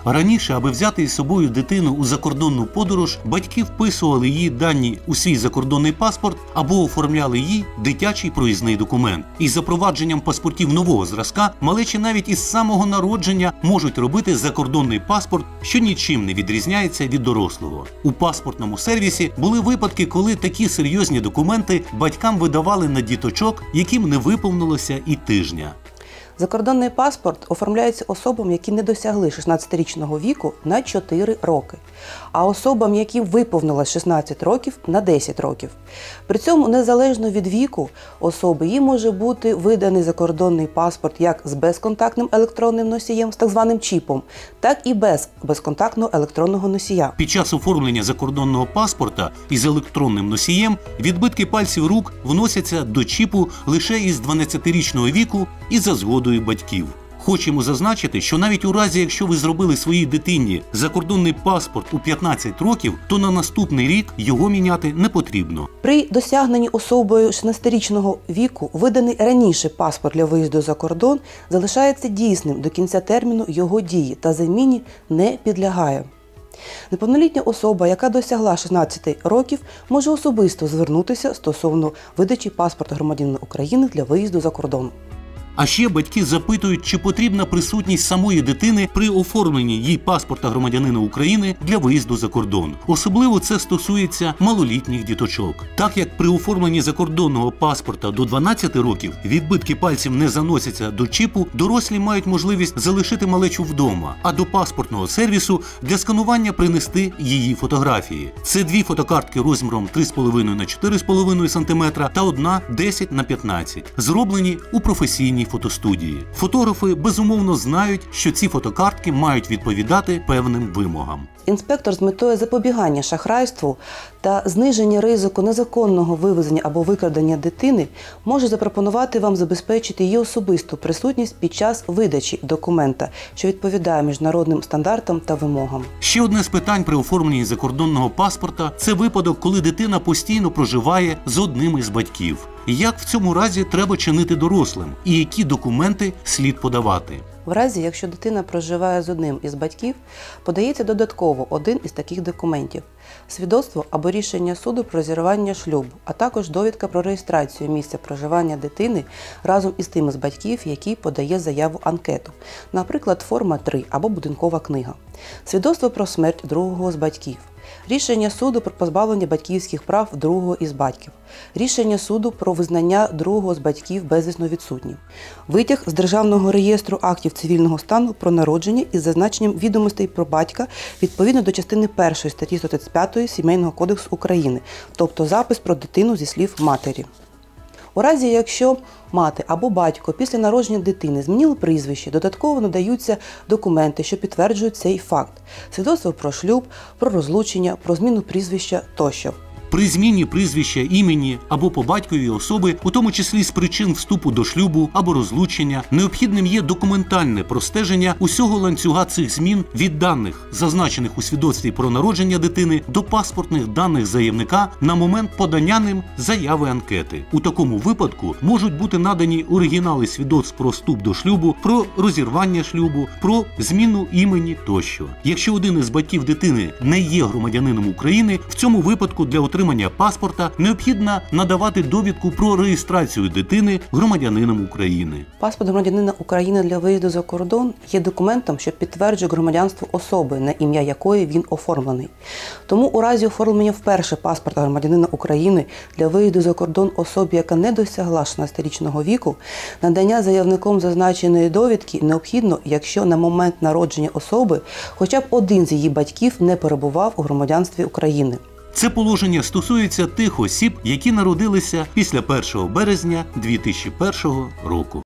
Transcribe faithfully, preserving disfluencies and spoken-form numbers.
Раніше, аби взяти із собою дитину у закордонну подорож, батьки вписували її дані у свій закордонний паспорт або оформляли їй дитячий проїзний документ. Із запровадженням паспортів нового зразка малечі навіть із самого народження можуть робити закордонний паспорт, що нічим не відрізняється від дорослого. У паспортному сервісі були випадки, коли такі серйозні документи батькам видавали на діточок, яким не виповнилося і тижня. Закордонний паспорт оформляється особам, які не досягли шістнадцятирічного віку, на чотири роки, а особам, яким виповнилось шістнадцять років, на десять років. При цьому, незалежно від віку особи, їм може бути виданий закордонний паспорт як з безконтактним електронним носієм, з так званим чіпом, так і без безконтактного електронного носія. Під час оформлення закордонного паспорта із електронним носієм відбитки пальців рук вносяться до чіпу лише із дванадцятирічного віку і за згодою батьків. Хочемо зазначити, що навіть у разі, якщо ви зробили своїй дитині закордонний паспорт у п'ятнадцять років, то на наступний рік його міняти не потрібно. При досягненні особою шістнадцятирічного віку виданий раніше паспорт для виїзду за кордон залишається дійсним до кінця терміну його дії та заміні не підлягає. Неповнолітня особа, яка досягла шістнадцяти років, може особисто звернутися стосовно видачі паспорта громадянина України для виїзду за кордон. А ще батьки запитують, чи потрібна присутність самої дитини при оформленні їй паспорта громадянина України для виїзду за кордон. Особливо це стосується малолітніх діточок. Так як при оформленні закордонного паспорта до дванадцяти років відбитки пальців не заносяться до чіпу, дорослі мають можливість залишити малечу вдома, а до паспортного сервісу для сканування принести її фотографії. Це дві фотокартки розміром три з половиною на чотири з половиною сантиметра та одна десять на п'ятнадцять, зроблені у професійній фотостудії. Фотографи безумовно знають, що ці фотокартки мають відповідати певним вимогам. Інспектор з метою запобігання шахрайству та зниження ризику незаконного вивезення або викрадення дитини може запропонувати вам забезпечити її особисту присутність під час видачі документа, що відповідає міжнародним стандартам та вимогам. Ще одне з питань при оформленні закордонного паспорта – це випадок, коли дитина постійно проживає з одним із батьків. Як в цьому разі треба чинити дорослим і які документи слід подавати? В разі, якщо дитина проживає з одним із батьків, подається додатково один із таких документів – свідоцтво або рішення суду про розірвання шлюбу, а також довідка про реєстрацію місця проживання дитини разом із тим з батьків, який подає заяву-анкету, наприклад, форма три або будинкова книга, свідоцтво про смерть другого з батьків, рішення суду про позбавлення батьківських прав другого із батьків, рішення суду про визнання другого з батьків безвісно відсутнім, витяг з Державного реєстру актів цивільного стану про народження із зазначенням відомостей про батька відповідно до частини першої статті сто тридцять п'ять Сімейного кодексу України, тобто запис про дитину зі слів матері. У разі, якщо мати або батько після народження дитини змінили прізвище, додатково надаються документи, що підтверджують цей факт – свідоцтво про шлюб, про розлучення, про зміну прізвища тощо. При зміні прізвища, імені або по батькові особи, у тому числі з причин вступу до шлюбу або розлучення, необхідним є документальне простеження усього ланцюга цих змін від даних, зазначених у свідоцтві про народження дитини, до паспортних даних заявника на момент подання ним заяви анкети. У такому випадку можуть бути надані оригінали свідоцтв про вступ до шлюбу, про розірвання шлюбу, про зміну імені тощо. Якщо один із батьків дитини не є громадянином України, в цьому випадку для отримання паспорта необхідно надавати довідку про реєстрацію дитини громадянином України. Паспорт громадянина України для виїзду за кордон є документом, що підтверджує громадянство особи, на ім'я якої він оформлений. Тому у разі оформлення вперше паспорта громадянина України для виїзду за кордон особі, яка не досягла шістнадцятирічного віку, надання заявником зазначеної довідки необхідно, якщо на момент народження особи хоча б один з її батьків не перебував у громадянстві України. Це положення стосується тих осіб, які народилися після першого березня дві тисячі першого року.